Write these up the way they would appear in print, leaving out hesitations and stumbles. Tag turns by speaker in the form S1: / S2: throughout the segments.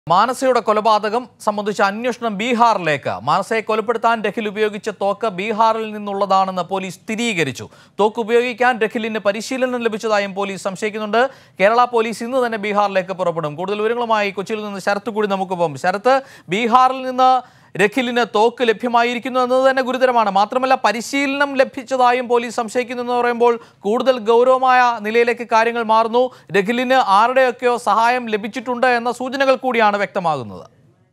S1: മാനസയുടെ കൊലപാതകം സംബന്ധിച്ച അന്വേഷണം ബീഹാറിലേക്ക്. മാനസയെ കൊലപ്പെടുത്താൻ രഖിൽ ഉപയോഗിച്ച തോക്ക് ബീഹാറിൽ നിന്നുള്ളതാണെന്ന് പോലീസ് സ്ഥിരീകരിച്ചു. തോക്ക് ഉപയോഗിക്കാൻ രഖിലിന് പരിശീലനം ലഭിച്ചതായും പോലീസ് സംശയിക്കുന്നുണ്ട്. കേരള പോലീസ് ഇന്ന് തന്നെ ബീഹാറിലേക്ക് പുറപ്പെടും. കൂടുതൽ വിവരങ്ങളുമായി കൊച്ചിയിൽ നിന്ന് ശരത്ത് കൂടി നമുക്കൊപ്പം. ശരത്ത്, ബീഹാറിൽ നിന്ന് രഖിലിന് തോക്ക് ലഭ്യമായിരിക്കുന്നു എന്നത് തന്നെ ഗുരുതരമാണ്. മാത്രമല്ല പരിശീലനം ലഭിച്ചതായും പോലീസ് സംശയിക്കുന്നു എന്ന് പറയുമ്പോൾ കൂടുതൽ ഗൗരവമായ നിലയിലേക്ക് കാര്യങ്ങൾ മാറുന്നു. രഖിലിന് ആരുടെയൊക്കെയോ സഹായം ലഭിച്ചിട്ടുണ്ട് എന്ന സൂചനകൾ കൂടിയാണ് വ്യക്തമാകുന്നത്.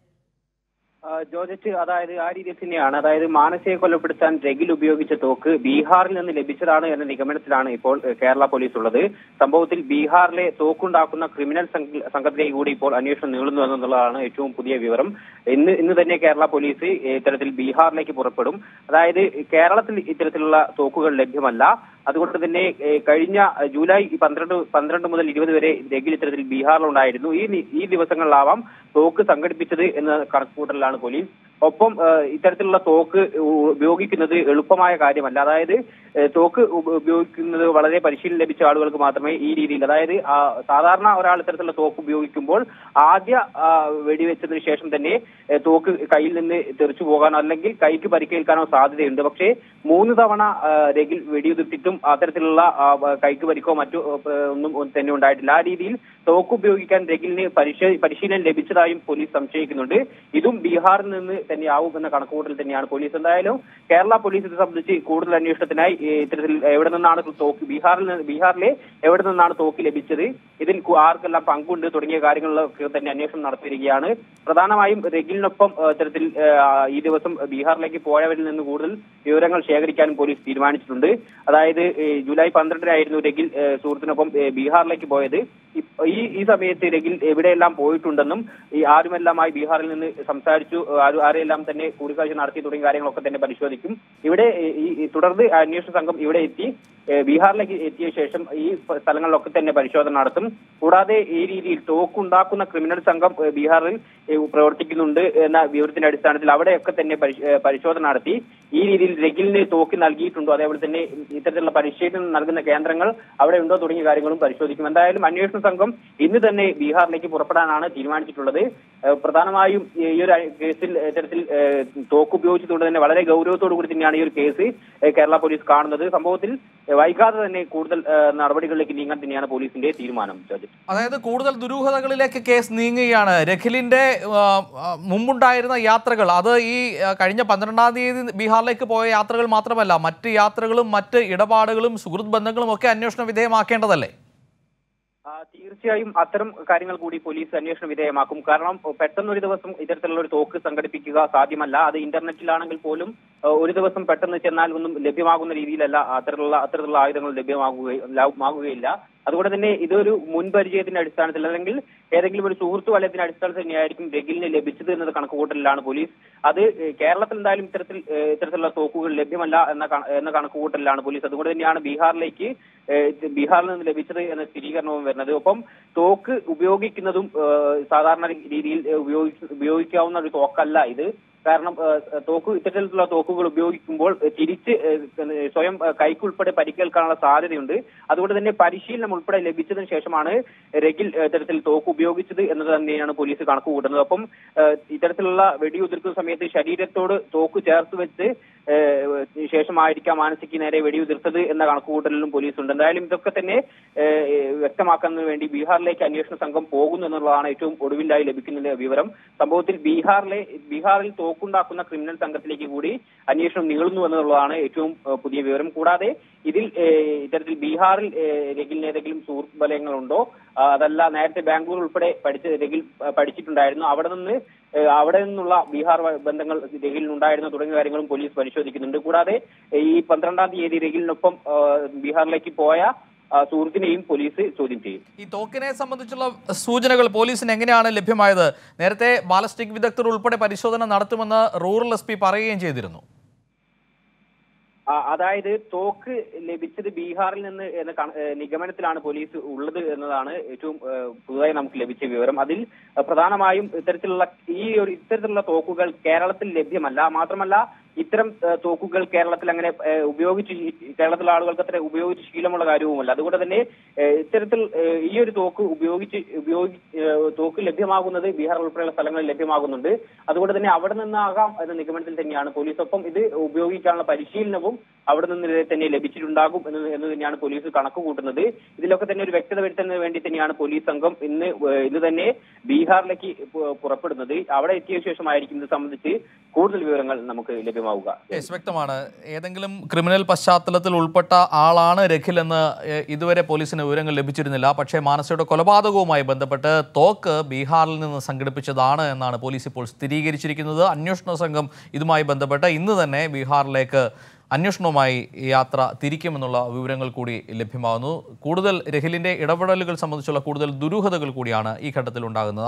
S2: ജോർജറ്റ്, അതായത് ആ രീതിയിൽ തന്നെയാണ്. അതായത് മാനസയെ കൊലപ്പെടുത്താൻ രഖിൽ ഉപയോഗിച്ച തോക്ക് ബീഹാറിൽ നിന്ന് ലഭിച്ചതാണ് എന്ന നിഗമനത്തിലാണ് ഇപ്പോൾ കേരള പോലീസ് ഉള്ളത്. സംഭവത്തിൽ ബീഹാറിലെ തോക്കുണ്ടാക്കുന്ന ക്രിമിനൽ സംഘത്തിലേക്ക് കൂടി ഇപ്പോൾ അന്വേഷണം നീളുന്നു എന്നുള്ളതാണ് ഏറ്റവും പുതിയ വിവരം. ഇന്ന് തന്നെ കേരള പോലീസ് ഇത്തരത്തിൽ ബീഹാറിലേക്ക് പുറപ്പെടും. അതായത് കേരളത്തിൽ ഇത്തരത്തിലുള്ള തോക്കുകൾ ലഭ്യമല്ല. അതുകൊണ്ട് തന്നെ കഴിഞ്ഞ ജൂലൈ 12 മുതൽ 20 വരെ രഖിൽ ഇത്തരത്തിൽ ബീഹാറിലുണ്ടായിരുന്നു. ഈ ദിവസങ്ങളിലാവാം തോക്ക് സംഘടിപ്പിച്ചത് എന്ന കണക്കുകൂട്ടലിലാണ് പോലീസ്. ഒപ്പം ഇത്തരത്തിലുള്ള തോക്ക് ഉപയോഗിക്കുന്നത് എളുപ്പമായ കാര്യമല്ല. അതായത് തോക്ക് ഉപയോഗിക്കുന്നത് വളരെ പരിശീലനം ലഭിച്ച ആളുകൾക്ക് മാത്രമേ ഈ രീതിയിൽ, അതായത് സാധാരണ ഒരാൾ ഇത്തരത്തിലുള്ള തോക്ക് ഉപയോഗിക്കുമ്പോൾ ആദ്യ വെടിവെച്ചതിന് ശേഷം തന്നെ തോക്ക് കയ്യിൽ നിന്ന് തെറിച്ചു പോകാനോ അല്ലെങ്കിൽ കൈക്ക് പരിക്കേൽക്കാനോ സാധ്യതയുണ്ട്. പക്ഷേ 3 തവണ രഖിൽ വെടിയുതിർത്തിട്ടും അത്തരത്തിലുള്ള കൈക്ക് പരിക്കോ മറ്റോ ഒന്നും തന്നെ ഉണ്ടായിട്ടില്ല. ആ രീതിയിൽ തോക്ക് ഉപയോഗിക്കാൻ രഖിലിന് പരിശീലനം ലഭിച്ചതായും പോലീസ് സംശയിക്കുന്നുണ്ട്. ഇതും ബീഹാറിൽ നിന്ന് തന്നെയാവും എന്ന കണക്കുകൂട്ടൽ തന്നെയാണ് പോലീസ്. എന്തായാലും കേരള പോലീസ് ഇത് സംബന്ധിച്ച് കൂടുതൽ അന്വേഷണത്തിനായി ഇത്തരത്തിൽ എവിടെ നിന്നാണ് തോക്ക് ബീഹാറിലെ എവിടെ നിന്നാണ് തോക്ക് ലഭിച്ചത്, ഇതിൽ ആർക്കെല്ലാം പങ്കുണ്ട് തുടങ്ങിയ കാര്യങ്ങളിലൊക്കെ തന്നെ അന്വേഷണം നടത്തിവരികയാണ്. പ്രധാനമായും രഖിലിനൊപ്പം ഇത്തരത്തിൽ ഈ ദിവസം ബീഹാറിലേക്ക് പോയവരിൽ നിന്ന് കൂടുതൽ വിവരങ്ങൾ ശേഖരിക്കാനും പോലീസ് തീരുമാനിച്ചിട്ടുണ്ട്. അതായത് ജൂലൈ 12-നായിരുന്നു രഖിൽ സുഹൃത്തിനൊപ്പം ബീഹാറിലേക്ക് പോയത്. ഈ സമയത്ത് രഖിൽ എവിടെയെല്ലാം പോയിട്ടുണ്ടെന്നും ആരുമെല്ലാമായി ബീഹാറിൽ നിന്ന് സംസാരിച്ചു, ആരെയെല്ലാം തന്നെ കൂടിക്കാഴ്ച നടത്തി തുടങ്ങിയ കാര്യങ്ങളൊക്കെ തന്നെ പരിശോധിക്കും. ഇവിടെ തുടർന്ന് അന്വേഷണ സംഘം ഇവിടെ എത്തി ബീഹാറിലേക്ക് എത്തിയ ശേഷം ഈ സ്ഥലങ്ങളിലൊക്കെ തന്നെ പരിശോധന നടത്തും. കൂടാതെ ഈ രീതിയിൽ തോക്കുണ്ടാക്കുന്ന ക്രിമിനൽ സംഘം ബീഹാറിൽ പ്രവർത്തിക്കുന്നുണ്ട് എന്ന വിവരത്തിന്റെ അടിസ്ഥാനത്തിൽ അവിടെയൊക്കെ തന്നെ പരിശോധന നടത്തി ഈ രീതിയിൽ രഖിലിന് തോക്ക് നൽകിയിട്ടുണ്ടോ, അതേപോലെ തന്നെ ഇത്തരത്തിലുള്ള പരിശീലനം നൽകുന്ന കേന്ദ്രങ്ങൾ അവിടെ ഉണ്ടോ തുടങ്ങിയ കാര്യങ്ങളും പരിശോധിക്കും. എന്തായാലും അന്വേഷണ സംഘം ഇന്ന് തന്നെ ബീഹാറിലേക്ക് പുറപ്പെടാനാണ് തീരുമാനിച്ചിട്ടുള്ളത്. പ്രധാനമായും ഈ ഒരു കേസിൽ ഇത്തരത്തിൽ തോക്ക് ഉപയോഗിച്ചതുകൊണ്ട് തന്നെ വളരെ ഗൗരവത്തോടു കൂടി തന്നെയാണ് ഈ ഒരു കേസ് കേരള പോലീസ് കാണുന്നത്. സംഭവത്തിൽ വൈകാതെ തന്നെ കൂടുതൽ നടപടികളിലേക്ക് നീങ്ങാൻ തന്നെയാണ് പോലീസിന്റെ തീരുമാനം.
S1: അതായത് കൂടുതൽ ദുരൂഹതകളിലേക്ക് കേസ് നീങ്ങുകയാണ്. രഖിലിന്റെ മുമ്പുണ്ടായിരുന്ന യാത്രകൾ, അത് ഈ കഴിഞ്ഞ 12-ാം തീയതി ബീഹാറിലേക്ക് പോയ യാത്രകൾ മാത്രമല്ല, മറ്റ് യാത്രകളും മറ്റ് ഇടപാടുകളും സുഹൃത്ത് ബന്ധങ്ങളും ഒക്കെ അന്വേഷണ വിധേയമാക്കേണ്ടതല്ലേ?
S2: തീർച്ചയായും അത്തരം കാര്യങ്ങൾ കൂടി പോലീസ് അന്വേഷണ വിധേയമാക്കും. കാരണം പെട്ടെന്നൊരു ദിവസം ഇത്തരത്തിലുള്ള ഒരു തോക്ക് സംഘടിപ്പിക്കുക സാധ്യമല്ല. അത് ഇന്റർനെറ്റിലാണെങ്കിൽ പോലും ഒരു ദിവസം പെട്ടെന്ന് ചെന്നാൽ ഒന്നും ലഭ്യമാകുന്ന രീതിയിലല്ല അത്തരത്തിലുള്ള ആയുധങ്ങൾ ലഭ്യമാകുകയില്ല. അതുകൊണ്ട് തന്നെ ഇതൊരു മുൻപരിചയത്തിന്റെ അടിസ്ഥാനത്തിൽ അല്ലെങ്കിൽ ഏതെങ്കിലും ഒരു സുഹൃത്തു വലയത്തിന്റെ അടിസ്ഥാനത്തിൽ തന്നെയായിരിക്കും രഖിലിന് ലഭിച്ചത് എന്നത് കണക്കുകൂട്ടലിലാണ് പോലീസ്. അത് കേരളത്തിൽ എന്തായാലും ഇത്തരത്തിലുള്ള തോക്കുകൾ ലഭ്യമല്ല എന്ന കണക്കുകൂട്ടലിലാണ് പോലീസ്. അതുകൊണ്ട് തന്നെയാണ് ബീഹാറിൽ നിന്ന് ലഭിച്ചത് എന്ന സ്ഥിരീകരണവും വരുന്നത്. ഒപ്പം തോക്ക് ഉപയോഗിക്കുന്നതും സാധാരണ രീതിയിൽ ഉപയോഗിക്കാവുന്ന ഒരു തോക്കല്ല ഇത്. കാരണം ഇത്തരത്തിലുള്ള തോക്കുകൾ ഉപയോഗിക്കുമ്പോൾ തിരിച്ച് സ്വയം കൈക്കുൾപ്പെടെ പരിക്കേൽക്കാനുള്ള സാധ്യതയുണ്ട്. അതുകൊണ്ട് തന്നെ പരിശീലനം ഉൾപ്പെടെ ലഭിച്ചതിന് ശേഷമാണ് രഖിൽ ഇത്തരത്തിൽ തോക്ക് ഉപയോഗിച്ചത് എന്നത് തന്നെയാണ് പോലീസ് കണക്ക് കൂട്ടുന്നത്. ഒപ്പം ഇത്തരത്തിലുള്ള വെടിയുതിർക്കുന്ന സമയത്ത് ശരീരത്തോട് തോക്ക് ചേർത്ത് വെച്ച് ശേഷമായിരിക്കാം മാനസിക്ക് നേരെ വെടിയുതിർത്തത് എന്ന കണക്കുകൂട്ടലിലും പോലീസുണ്ട്. എന്തായാലും ഇതൊക്കെ തന്നെ വ്യക്തമാക്കുന്നതിന് വേണ്ടി ബീഹാറിലേക്ക് അന്വേഷണ സംഘം പോകുന്നു എന്നുള്ളതാണ് ഏറ്റവും ഒടുവിലായി ലഭിക്കുന്ന വിവരം. സംഭവത്തിൽ ബീഹാറിൽ തോക്കുണ്ടാക്കുന്ന ക്രിമിനൽ സംഘത്തിലേക്ക് കൂടി അന്വേഷണം നീളുന്നു എന്നുള്ളതാണ് ഏറ്റവും പുതിയ വിവരം. കൂടാതെ ഇതിൽ ഇത്തരത്തിൽ ബീഹാറിൽ രഖിലിന് ഏതെങ്കിലും സുഹൃത്ത് വലയങ്ങളുണ്ടോ, അതല്ല നേരത്തെ ബാംഗ്ലൂർ ഉൾപ്പെടെ രഖിൽ പഠിച്ചിട്ടുണ്ടായിരുന്നു, അവിടെ നിന്നുള്ള ബീഹാർ ബന്ധങ്ങൾ രഖിലിനുണ്ടായിരുന്ന തുടങ്ങിയ കാര്യങ്ങളും പോലീസ് പരിശോധിക്കുന്നുണ്ട്. കൂടാതെ ഈ 12-ാം തീയതി രഖിലിനൊപ്പം ബീഹാറിലേക്ക് പോയ സുഹൃത്തിനെയും പോലീസ് ചോദ്യം ചെയ്യും.
S1: ഈ തോക്കിനെ സംബന്ധിച്ചുള്ള സൂചനകൾ പോലീസിന് എങ്ങനെയാണ് ലഭ്യമായത്? നേരത്തെ ബാലസ്റ്റിക് വിദഗ്ധർ ഉൾപ്പെടെ പരിശോധന നടത്തുമെന്ന് റൂറൽ SP പറയുകയും ചെയ്തിരുന്നു.
S2: അതായത് തോക്ക് ലഭിച്ചത് ബീഹാറിൽ നിന്ന് എന്ന നിഗമനത്തിലാണ് പോലീസ് ഉള്ളത് എന്നതാണ് ഏറ്റവും പുതുതായി നമുക്ക് ലഭിച്ച വിവരം. അതിൽ പ്രധാനമായും ഇത്തരത്തിലുള്ള തോക്കുകൾ കേരളത്തിൽ ലഭ്യമല്ല. മാത്രമല്ല ഇത്തരം തോക്കുകൾ കേരളത്തിൽ അങ്ങനെ കേരളത്തിലെ ആളുകൾക്ക് അത്ര ഉപയോഗിച്ച് ശീലമുള്ള കാര്യവുമല്ല. അതുകൊണ്ട് തന്നെ ഇത്തരത്തിൽ ഈ ഒരു തോക്ക് ലഭ്യമാകുന്നത് ബീഹാർ ഉൾപ്പെടെയുള്ള സ്ഥലങ്ങളിൽ ലഭ്യമാകുന്നുണ്ട്. അതുകൊണ്ട് തന്നെ അവിടെ നിന്നാകാം എന്ന നിഗമനത്തിൽ തന്നെയാണ് പോലീസ്. ഒപ്പം ഇത് ഉപയോഗിക്കാനുള്ള പരിശീലനവും അവിടെ നിന്ന് തന്നെ ലഭിച്ചിട്ടുണ്ടാകും എന്ന് തന്നെയാണ് പോലീസ് കണക്ക് കൂട്ടുന്നത്. ഇതിലൊക്കെ തന്നെ ഒരു വ്യക്തത വരുത്തുന്നതിന് വേണ്ടി തന്നെയാണ് പോലീസ് സംഘം ഇന്ന് തന്നെ ബീഹാറിലേക്ക് പുറപ്പെടുന്നത്. അവിടെ എത്തിയ ശേഷമായിരിക്കും ഇത് സംബന്ധിച്ച് കൂടുതൽ വിവരങ്ങൾ നമുക്ക് ലഭ്യമാവുക.
S1: വ്യക്തമാണ്. ഏതെങ്കിലും ക്രിമിനൽ പശ്ചാത്തലത്തിൽ ഉൾപ്പെട്ട ആളാണ് രഖിൽ എന്ന് ഇതുവരെ പോലീസിന് വിവരങ്ങൾ ലഭിച്ചിരുന്നില്ല. പക്ഷേ മാനസയുടെ കൊലപാതകവുമായി ബന്ധപ്പെട്ട് തോക്ക് ബീഹാറിൽ നിന്ന് സംഘടിപ്പിച്ചതാണ് എന്നാണ് പോലീസ് ഇപ്പോൾ സ്ഥിരീകരിച്ചിരിക്കുന്നത്. അന്വേഷണ സംഘം ഇതുമായി ബന്ധപ്പെട്ട് ഇന്ന് തന്നെ ബീഹാറിലേക്ക് അന്വേഷണവുമായി യാത്ര തിരിക്കുമെന്നുള്ള വിവരങ്ങൾ കൂടി ലഭ്യമാകുന്നു. കൂടുതൽ രഖിലിന്റെ ഇടപെടലുകൾ സംബന്ധിച്ചുള്ള കൂടുതൽ ദുരൂഹതകൾ കൂടിയാണ് ഈ ഘട്ടത്തിൽ ഉണ്ടാകുന്നത്.